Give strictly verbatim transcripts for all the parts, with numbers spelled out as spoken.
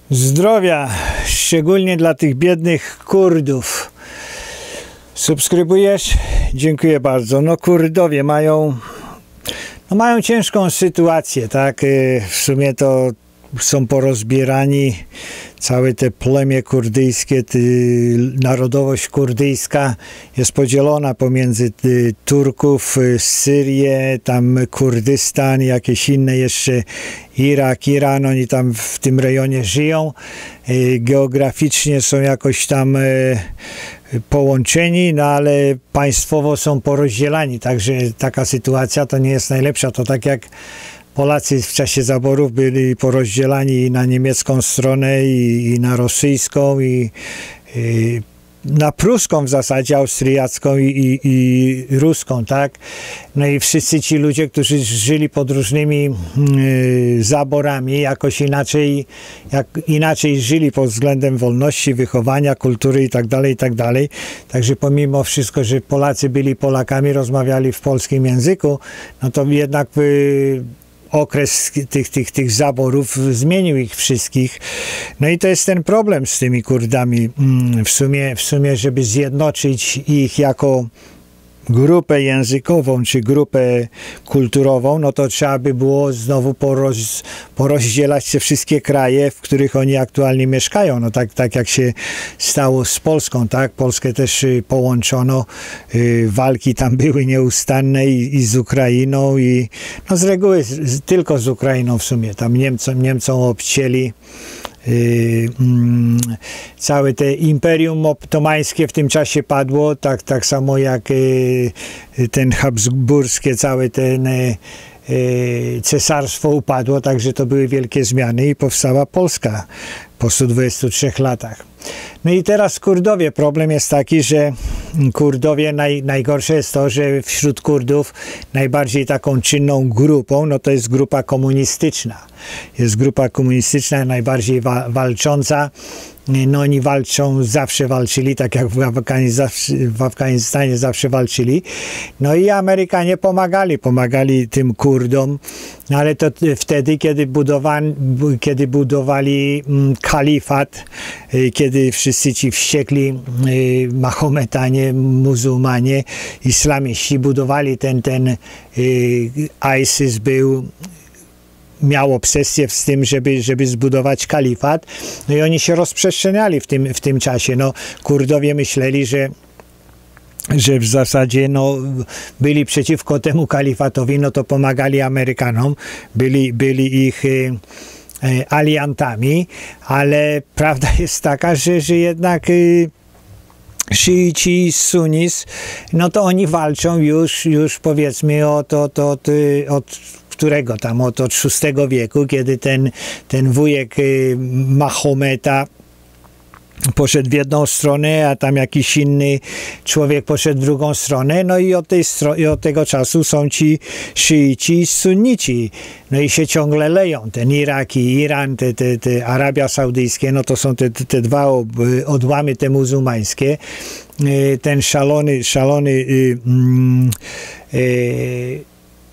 Zdrowia, szczególnie dla tych biednych Kurdów. Subskrybujesz? Dziękuję bardzo. No Kurdowie mają, no mają ciężką sytuację, tak? W sumie to są porozbierani, całe te plemię kurdyjskie, ty, narodowość kurdyjska jest podzielona pomiędzy ty, Turków, Syrię, tam Kurdystan, jakieś inne jeszcze, Irak, Iran, oni tam w tym rejonie żyją, geograficznie są jakoś tam połączeni, no ale państwowo są porozdzielani, także taka sytuacja to nie jest najlepsza. To tak jak Polacy w czasie zaborów byli porozdzielani na niemiecką stronę i, i na rosyjską i, i na pruską w zasadzie, austriacką i, i, i ruską, tak? No i wszyscy ci ludzie, którzy żyli pod różnymi y, zaborami, jakoś inaczej, jak inaczej żyli pod względem wolności, wychowania, kultury i tak dalej, i tak dalej. Także pomimo wszystko, że Polacy byli Polakami, rozmawiali w polskim języku, no to jednak y, okres tych, tych, tych zaborów zmienił ich wszystkich. No i to jest ten problem z tymi Kurdami. W sumie, w sumie żeby zjednoczyć ich jako grupę językową czy grupę kulturową, no to trzeba by było znowu poroz, porozdzielać te wszystkie kraje, w których oni aktualnie mieszkają. No tak, tak jak się stało z Polską, tak? Polskę też połączono, y, walki tam były nieustanne i, i z Ukrainą i no z reguły z, tylko z Ukrainą w sumie. Tam Niemcom, Niemcom obcięli Yy, mm, całe te imperium ottomańskie w tym czasie padło, tak, tak samo jak yy, ten habsburskie, całe ten yy, cesarstwo upadło, także to były wielkie zmiany i powstała Polska po stu dwudziestu trzech latach. No i teraz Kurdowie. Problem jest taki, że Kurdowie, naj, najgorsze jest to, że wśród Kurdów najbardziej taką czynną grupą, no to jest grupa komunistyczna. Jest grupa komunistyczna, najbardziej wa walcząca. No oni walczą, zawsze walczyli, tak jak w, Afgani zawsze, w Afganistanie zawsze walczyli. No i Amerykanie pomagali, pomagali tym Kurdom, no ale to wtedy, kiedy, budowani, kiedy budowali kalifat, kiedy wszyscy ci wściekli Mahometanie, muzułmanie, islamiści budowali ten, ten ISIS był, miał obsesję z tym, żeby, żeby zbudować kalifat. No i oni się rozprzestrzeniali w tym, w tym czasie. No, Kurdowie myśleli, że że w zasadzie no, byli przeciwko temu kalifatowi, no to pomagali Amerykanom, byli, byli ich y, y, aliantami, ale prawda jest taka, że, że jednak y, szyici, sunnis, no to oni walczą już, już powiedzmy od, od, od, od którego tam, od, od szóstego wieku, kiedy ten, ten wujek y, Mahometa poszedł w jedną stronę, a tam jakiś inny człowiek poszedł w drugą stronę, no i od, tej i od tego czasu są ci szyici i sunnici. No i się ciągle leją. Ten Irak i Iran, te, te, te Arabia Saudyjskie, no to są te, te dwa odłamy te muzułmańskie. Ten szalony, szalony yy, yy,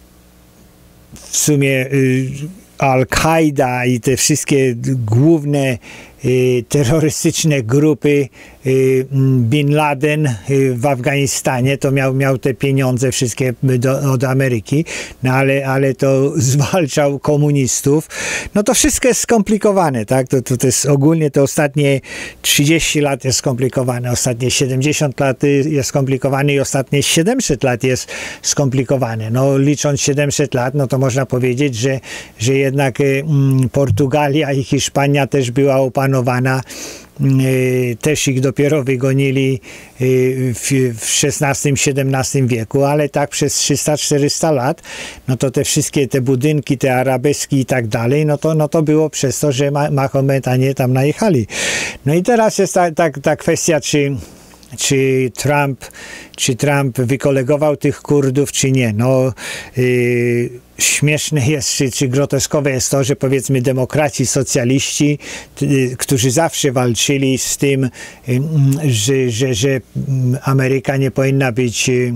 w sumie yy, Al-Kaida i te wszystkie główne y, terrorystyczne grupy, y, Bin Laden y, w Afganistanie, to miał, miał te pieniądze wszystkie do, od Ameryki, no ale, ale to zwalczał komunistów. No to wszystko jest skomplikowane, tak? To, to, to jest ogólnie te ostatnie trzydzieści lat jest skomplikowane, ostatnie siedemdziesiąt lat jest skomplikowane i ostatnie siedemset lat jest skomplikowane. No licząc siedemset lat, no to można powiedzieć, że, że jednak y, Portugalia i Hiszpania też była opanowana, y, też ich dopiero wygonili y, w, w szesnastym siedemnastym wieku, ale tak przez trzysta czterysta lat, no to te wszystkie te budynki, te arabeski i tak dalej, no to, no to było przez to, że ma Mahometanie tam najechali. No i teraz jest ta, ta, ta kwestia, czy Czy Trump, czy Trump wykolegował tych Kurdów, czy nie. No, yy, śmieszne jest, czy, czy groteskowe jest to, że powiedzmy demokraci, socjaliści, yy, którzy zawsze walczyli z tym, yy, że, że, że Ameryka nie powinna być yy,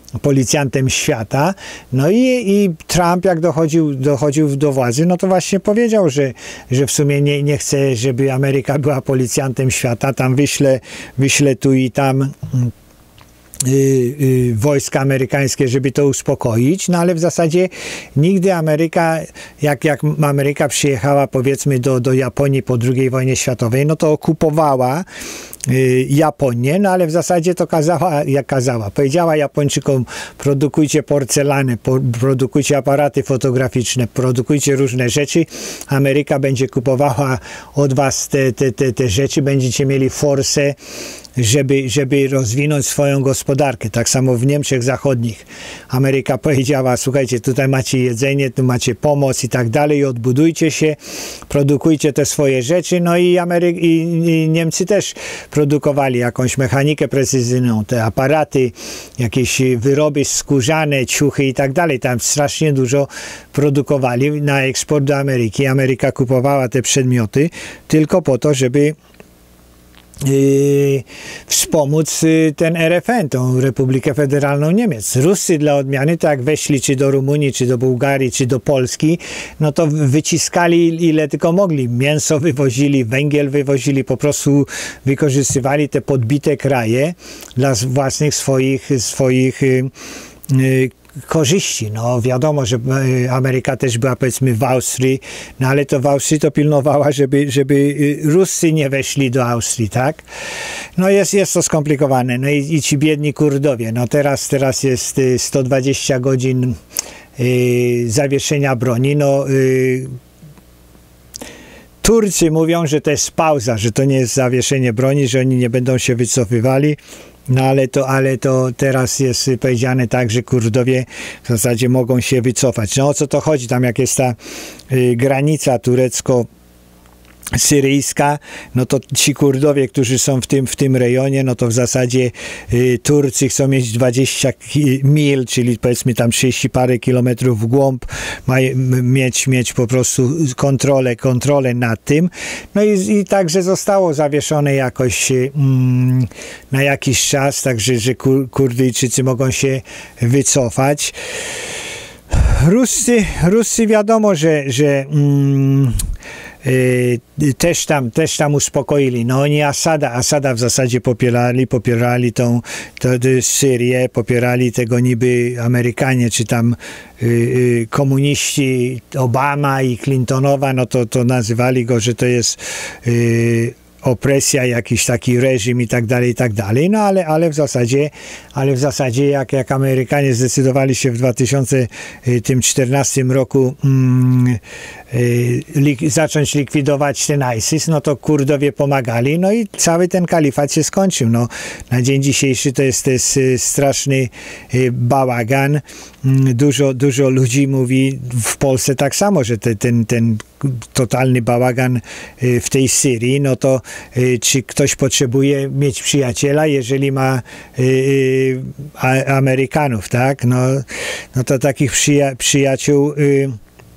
policjantem świata. No i, i Trump, jak dochodził, dochodził do władzy, no to właśnie powiedział, że, że w sumie nie, nie chce, żeby Ameryka była policjantem świata. Tam wyśle, wyśle tu i tam y, y, wojska amerykańskie, żeby to uspokoić, no ale w zasadzie nigdy Ameryka, jak, jak Ameryka przyjechała powiedzmy do, do Japonii po drugiej wojnie światowej, no to okupowała Japonię, no ale w zasadzie to kazała, jak kazała, powiedziała Japończykom: produkujcie porcelanę, po, produkujcie aparaty fotograficzne, produkujcie różne rzeczy, Ameryka będzie kupowała od was te, te, te, te rzeczy, będziecie mieli forsę, żeby, żeby rozwinąć swoją gospodarkę. Tak samo w Niemczech Zachodnich. Ameryka powiedziała: słuchajcie, tutaj macie jedzenie, tu macie pomoc i tak dalej, odbudujcie się, produkujcie te swoje rzeczy. No i, Amery- i, i Niemcy też produkowali jakąś mechanikę precyzyjną, te aparaty, jakieś wyroby skórzane, ciuchy i tak dalej. Tam strasznie dużo produkowali na eksport do Ameryki. Ameryka kupowała te przedmioty tylko po to, żeby Yy, wspomóc yy, ten R F N, tą Republikę Federalną Niemiec. Ruscy dla odmiany, tak jak weszli czy do Rumunii, czy do Bułgarii, czy do Polski, no to wyciskali ile tylko mogli. Mięso wywozili, węgiel wywozili, po prostu wykorzystywali te podbite kraje dla własnych swoich, swoich yy, yy, korzyści. No wiadomo, że Ameryka też była powiedzmy w Austrii, no ale to w Austrii to pilnowała, żeby, żeby Ruscy nie weszli do Austrii, tak? No jest, jest to skomplikowane. No i, i ci biedni Kurdowie. No teraz, teraz jest sto dwadzieścia godzin y, zawieszenia broni. No y, Turcy mówią, że to jest pauza, że to nie jest zawieszenie broni, że oni nie będą się wycofywali. No ale to, ale to teraz jest powiedziane tak, że Kurdowie w zasadzie mogą się wycofać. No o co to chodzi? Tam jak jest ta y, granica turecko syryjska, no to ci Kurdowie, którzy są w tym, w tym rejonie, no to w zasadzie y, Turcy chcą mieć dwadzieścia mil, czyli powiedzmy tam trzydzieści parę kilometrów w głąb, ma, mieć, mieć po prostu kontrolę, kontrolę nad tym. No i, i także zostało zawieszone jakoś y, mm, na jakiś czas, także że kur, Kurdyjczycy mogą się wycofać. Ruscy, Ruscy wiadomo, że, że mm, Yy, też tam, też tam uspokoili. No oni Asada, Asada w zasadzie popierali, popierali tą, tą Syrię, popierali tego niby Amerykanie, czy tam yy, yy, komuniści Obama i Clintonowa, no to, to nazywali go, że to jest yy, opresja, jakiś taki reżim i tak dalej, i tak dalej. No ale, ale w zasadzie, ale w zasadzie jak, jak Amerykanie zdecydowali się w dwa tysiące czternastym roku mm, lik, zacząć likwidować ten ISIS, no to Kurdowie pomagali, no i cały ten kalifat się skończył. No, na dzień dzisiejszy to jest, to jest straszny bałagan. Dużo, dużo ludzi mówi w Polsce tak samo, że te, ten, ten totalny bałagan w tej Syrii, no to czy ktoś potrzebuje mieć przyjaciela, jeżeli ma y, a, Amerykanów, tak? No, no to takich przyja przyjaciół y,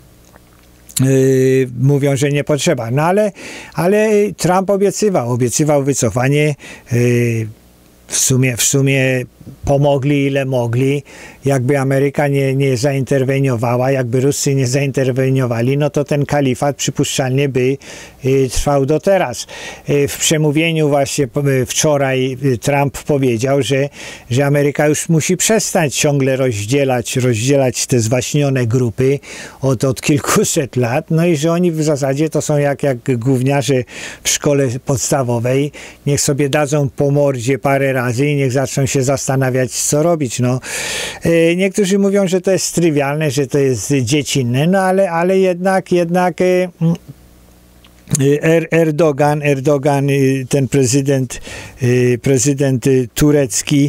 y, mówią, że nie potrzeba. No ale, ale Trump obiecywał, obiecywał wycofanie. Y, w sumie, w sumie pomogli ile mogli. Jakby Ameryka nie, nie zainterweniowała, jakby Ruscy nie zainterweniowali, no to ten kalifat przypuszczalnie by y, trwał do teraz. Y, w przemówieniu właśnie y, wczoraj y, Trump powiedział, że, że Ameryka już musi przestać ciągle rozdzielać, rozdzielać te zwaśnione grupy od, od kilkuset lat, no i że oni w zasadzie to są jak, jak gówniarze w szkole podstawowej. Niech sobie dadzą po mordzie parę razy i niech zaczną się zastanawiać, co robić. No. Niektórzy mówią, że to jest trywialne, że to jest dziecinne, no ale, ale jednak, jednak er, Erdogan, Erdogan, ten prezydent, prezydent turecki,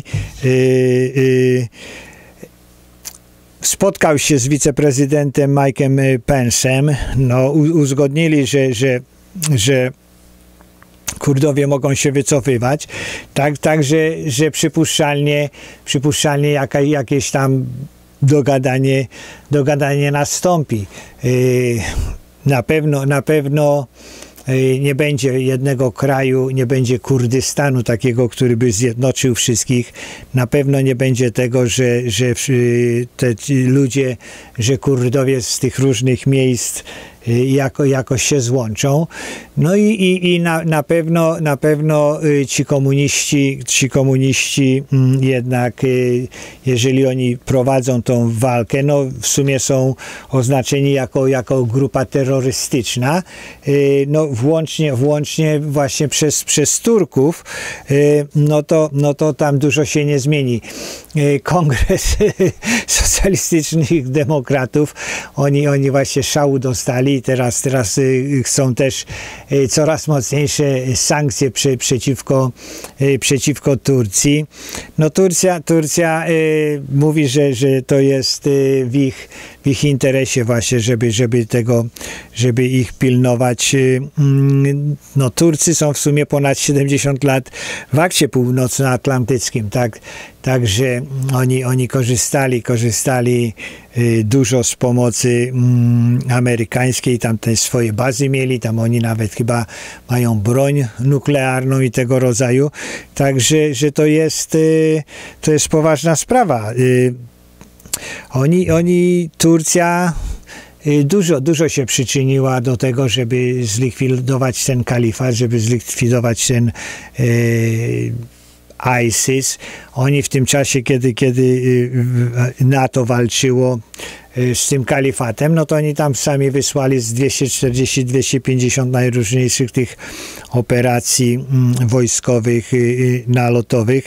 spotkał się z wiceprezydentem Mike'em Pence'em, no, uzgodnili, że, że, że Kurdowie mogą się wycofywać, tak, tak że, że przypuszczalnie, przypuszczalnie jaka, jakieś tam dogadanie, dogadanie nastąpi. Yy, na pewno, na pewno nie będzie jednego kraju, nie będzie Kurdystanu takiego, który by zjednoczył wszystkich. Na pewno nie będzie tego, że, że te ludzie, że Kurdowie z tych różnych miejsc jako, jakoś się złączą. No i, i, i na, na pewno, na pewno ci komuniści, ci komuniści jednak, jeżeli oni prowadzą tą walkę, no w sumie są oznaczeni jako, jako grupa terrorystyczna, no włącznie, włącznie właśnie przez, przez Turków, no to, no to tam dużo się nie zmieni. Kongres socjalistycznych demokratów, oni, oni właśnie szału dostali i teraz, teraz chcą też coraz mocniejsze sankcje przy, przeciwko, przeciwko Turcji. No Turcja, Turcja y, mówi, że, że to jest y, w ich, w ich interesie właśnie, żeby, żeby tego, żeby ich pilnować. Y, no Turcy są w sumie ponad siedemdziesiąt lat w akcie północnoatlantyckim, tak? Także oni, oni korzystali, korzystali y, dużo z pomocy mm, amerykańskiej, tam te swoje bazy mieli, tam oni nawet chyba mają broń nuklearną i tego rodzaju. Także, że to jest, y, to jest poważna sprawa. Y, oni, oni, Turcja Dużo, dużo się przyczyniła do tego, żeby zlikwidować ten kalifat, żeby zlikwidować ten e, ISIS. Oni w tym czasie, kiedy, kiedy NATO walczyło z tym kalifatem, no to oni tam sami wysłali z dwieście czterdzieści do dwieście pięćdziesiąt najróżniejszych tych operacji wojskowych, nalotowych.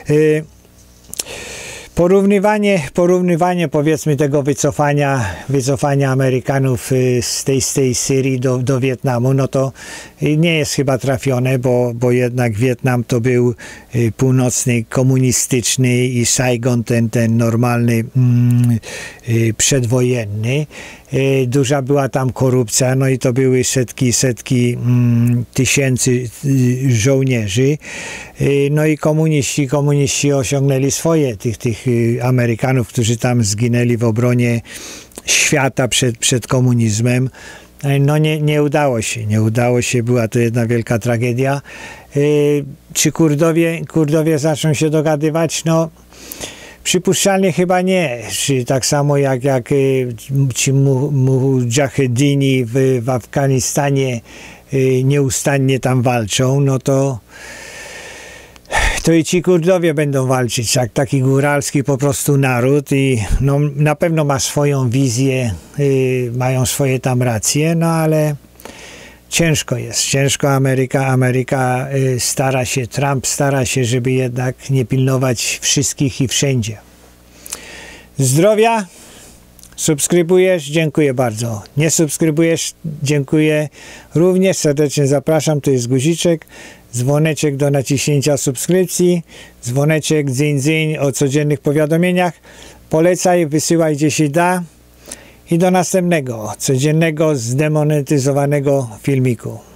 Porównywanie, porównywanie powiedzmy tego wycofania, wycofania Amerykanów z tej, z tej Syrii do, do Wietnamu, no to nie jest chyba trafione, bo, bo jednak Wietnam to był północny komunistyczny i Saigon ten, ten normalny mm, przedwojenny. Duża była tam korupcja, no i to były setki, setki mm, tysięcy żołnierzy. No i komuniści, komuniści osiągnęli swoje, tych, tych Amerykanów, którzy tam zginęli w obronie świata przed, przed komunizmem. No nie, nie udało się, nie udało się, była to jedna wielka tragedia. Czy Kurdowie, Kurdowie zaczną się dogadywać? No przypuszczalnie chyba nie. Czy tak samo jak, jak ci mujahedini w, w Afganistanie nieustannie tam walczą, no to to i ci Kurdowie będą walczyć, jak taki góralski po prostu naród i no, na pewno ma swoją wizję, y, mają swoje tam racje, no ale ciężko jest, ciężko. Ameryka, Ameryka y, stara się, Trump stara się, żeby jednak nie pilnować wszystkich i wszędzie. Zdrowia, subskrybujesz, dziękuję bardzo. Nie subskrybujesz, dziękuję również, serdecznie zapraszam, tu jest guziczek, dzwoneczek do naciśnięcia subskrypcji, dzwoneczek dzyń dzyń o codziennych powiadomieniach, polecaj, wysyłaj gdzie się da i do następnego, codziennego zdemonetyzowanego filmiku.